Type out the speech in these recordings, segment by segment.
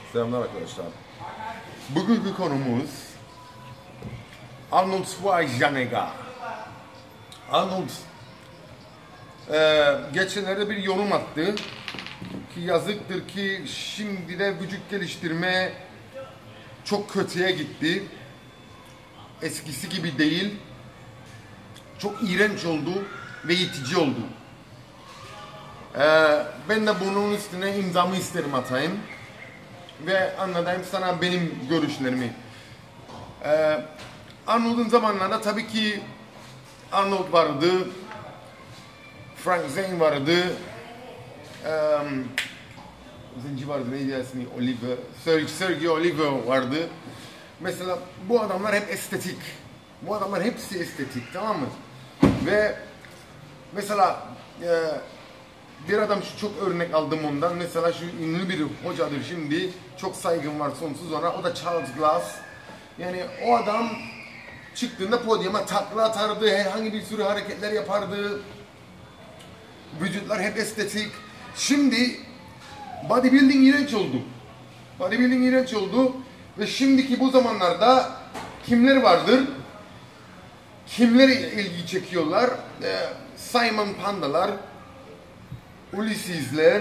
Selamlar arkadaşlar. Bugünkü konumuz Arnold Schwarzenegger. Arnold geçenlerde bir yorum attı ki yazıktır ki şimdi de vücut geliştirme çok kötüye gitti. Eskisi gibi değil. Çok iğrenç oldu ve itici oldu. Ben de bunun üstüne imzamı isterim atayım ve anlatayım sana benim görüşlerimi. Arnold'un zamanlarında tabii ki Arnold vardı, Frank Zane vardı, zenci vardı, neydi ismi, Sergio Oliver vardı. Mesela bu adamlar hep estetik. Bu adamlar hepsi estetik, tamam mı? Ve mesela bir adam çok örnek aldım ondan. Mesela şu ünlü bir hocadır şimdi. Çok saygım var sonsuz ona. O da Charles Glass. Yani o adam çıktığında podyuma takla atardı. Herhangi bir sürü hareketler yapardı. Vücutlar hep estetik. Şimdi bodybuilding iğrenç oldu. Bodybuilding iğrenç oldu. Ve şimdiki bu zamanlarda kimler vardır? Kimler ilgi çekiyorlar? Simon Panda'lar, Ulysses'ler,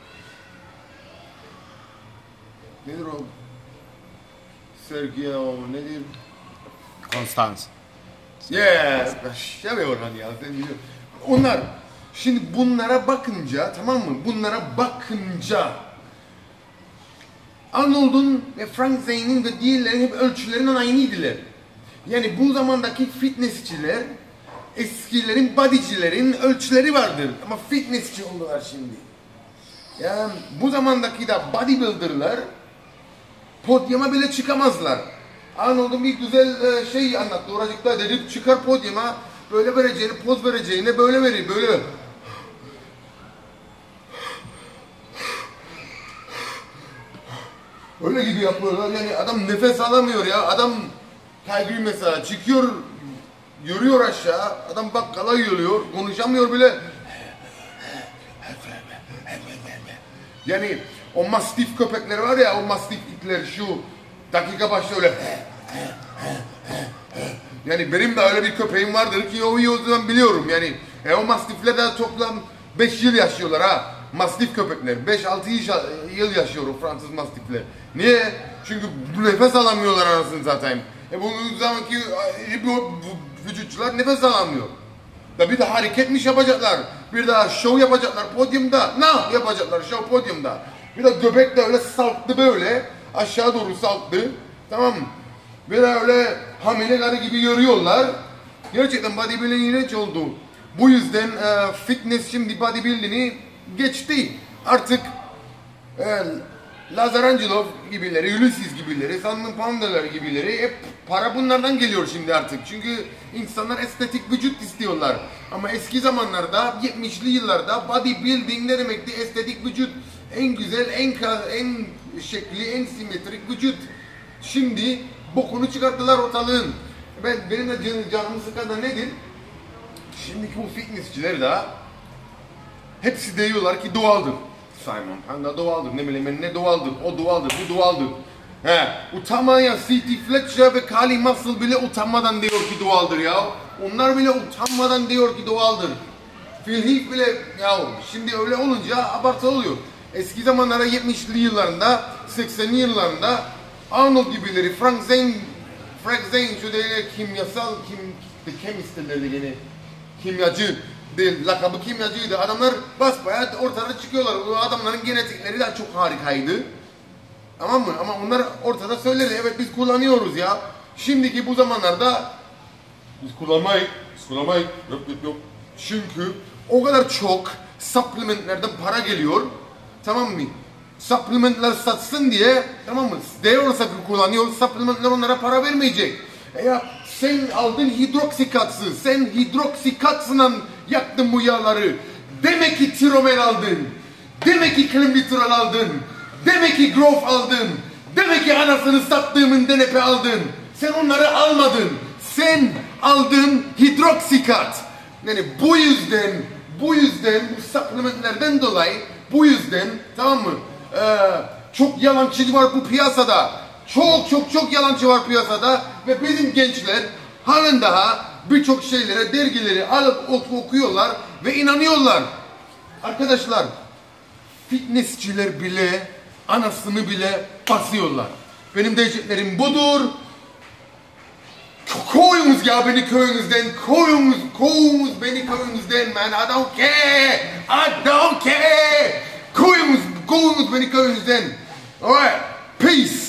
nedir o? Sergio nedir? Konstans. Yeah, şöyle Orhan ya. Onlar, şimdi bunlara bakınca, tamam mı? Bunlara bakınca Arnold'un ve Frank Zane'in ve diğerlerin hep ölçülerinin aynıydılar. Yani bu zamandaki fitnessçiler, eskilerin bodycilerin ölçüleri vardır ama fitnessçi oldular şimdi. Yani bu zamandaki de bodybuilder'lar podyuma bile çıkamazlar. Arnold'un bir güzel şey anlattı. Oracıkta dedi çıkar podyuma böyle vereceğini, poz vereceğini böyle verir, böyle. Öyle gibi yapıyorlar. Yani adam nefes alamıyor ya. Adam Tiger mesela çıkıyor, yürüyor aşağı, adam bakkala yürüyor, konuşamıyor bile. Yani o mastif köpekler var ya, o mastif itler şu dakika başta öyle. Yani benim de öyle bir köpeğim vardır ki o zaman biliyorum yani. O mastifler de toplam 5 yıl yaşıyorlar ha. Mastif köpekler 5-6 yıl yaşıyor o Fransız mastifler. Niye? Çünkü nefes alamıyorlar anasını zaten. Bu zamanki bu vücutçular nefes alamıyor. Da bir de hareketmiş yapacaklar. Bir daha show yapacaklar podyumda. Ne yapacaklar show podyumda? Bir de göbek de öyle salktı böyle. Aşağı doğru salktı. Tamam mı? Bir de öyle hamile karı gibi yürüyorlar. Gerçekten bodybuilding iğrenç oldu. Bu yüzden fitness şimdi bodybuilding'i geçti. Artık Lazar Angelov gibileri, Ulysses gibileri, Simon Panda'lar gibileri hep para bunlardan geliyor şimdi artık. Çünkü insanlar estetik vücut istiyorlar. Ama eski zamanlarda 70'li yıllarda bodybuilding ne demekti? Estetik vücut. En güzel, en şekli, en simetrik vücut. Şimdi bokunu çıkarttılar ortalığın. Benim de canımı sıkan da nedir? Şimdiki bu fitnessçiler de hepsi diyorlar ki doğaldır. Simon Panda doğaldır, ne bileyim ne doğaldır, o doğaldır, bu doğaldır. Utanmayan C.T. Fletcher ve Kali Muscle bile utanmadan diyor ki doğaldır ya. Onlar bile utanmadan diyor ki doğaldır. Phil Heath bile ya şimdi öyle olunca abartı oluyor. Eski zamanlarda 70'li yıllarında, 80'li yıllarında Arnold gibileri, Frank Zane şu değil kimyasal, chemist derlerdi yine, kimyacı. Değil, lakabı kimyacıydı. Adamlar basbayağı ortada çıkıyorlar. O adamların genetikleri de çok harikaydı. Tamam mı? Ama onlar ortada söyledi. Evet biz kullanıyoruz ya. Şimdiki bu zamanlarda biz kullanmayız. Yok. Çünkü o kadar çok supplementlerden para geliyor. Tamam mı? Supplementler satsın diye, tamam mı? Diyorsa ki kullanıyor, supplementler onlara para vermeyecek. Ya sen aldın hidroksikatsı, sen hidroksikatsla yaktın bu yağları. Demek ki tiromen aldın, demek ki klimbitrol aldın, demek ki growth aldın, demek ki anasını sattığımın denepe aldın. Sen onları almadın, sen aldın hidroksikat. Yani bu yüzden bu supplementlerden dolayı, bu yüzden tamam mı? Çok yalancı var bu piyasada. Çok yalancı var piyasada. Ve bizim gençler halen daha birçok şeylere, dergileri alıp okuyorlar ve inanıyorlar. Arkadaşlar, fitnessçiler bile anasını bile basıyorlar. Benim diyeceklerim budur. Koyunuz ya beni köyünüzden, koyunuz beni köyünüzden, man. I don't care. I don't care. Koyunuz beni köyünüzden. Alright, peace.